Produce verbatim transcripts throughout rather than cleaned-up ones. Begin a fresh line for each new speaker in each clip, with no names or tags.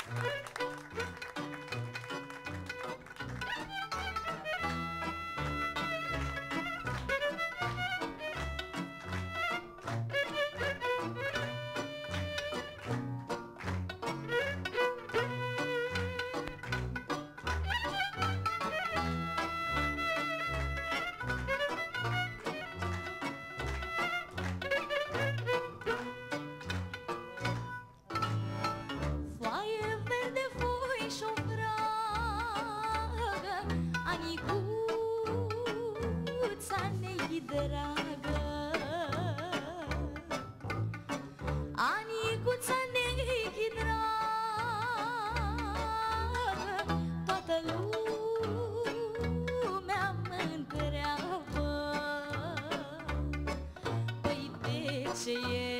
Dragă, Anicuța nechi dragă, toată lumea mă întreabă, păi de ce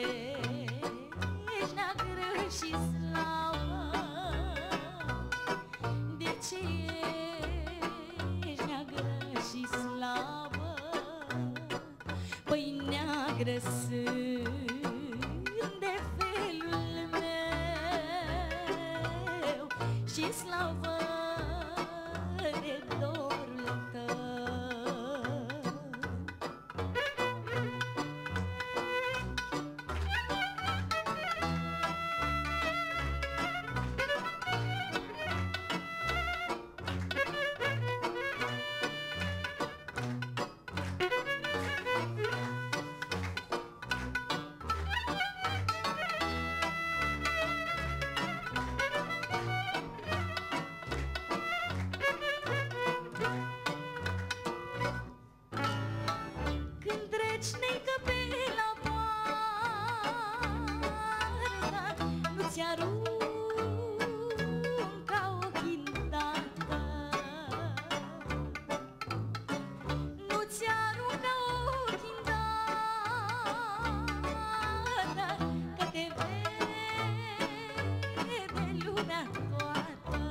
ești neagră și slavă? De ce ești neagră și slavă? Păi neagră sunt de felul meu și slavă de dorul tău. Ți-arunca ochii îndată, nu ți-arunca ochii îndată, că te vede lumea toată.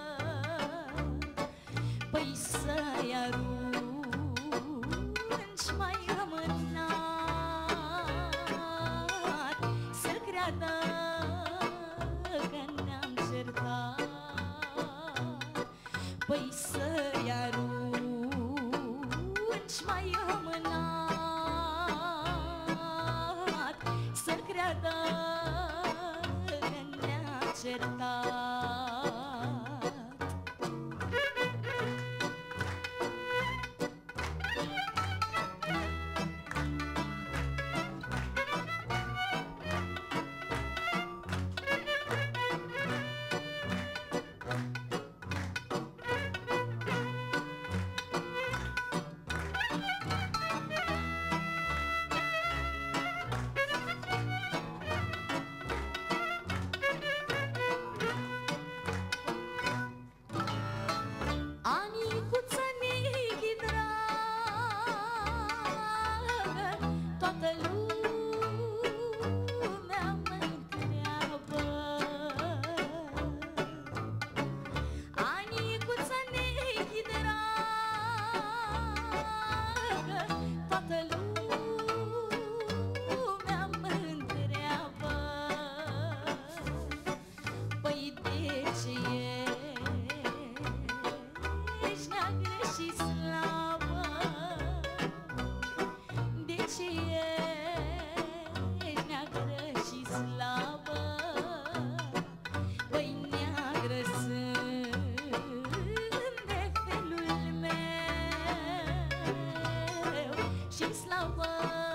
Păi să-i arunci mai amânat, să creadă păi să-i arunci mai amânat, să creadă că ne-a certat. Anicuța nechi dragă, toată lumea mă întreabă, Anicuța nechi dragă, toată lumea mă întreabă, păi de ce ești neagră și slavă? De ce ești neagră și slavă? Păi neagră sunt de felul meu și slavă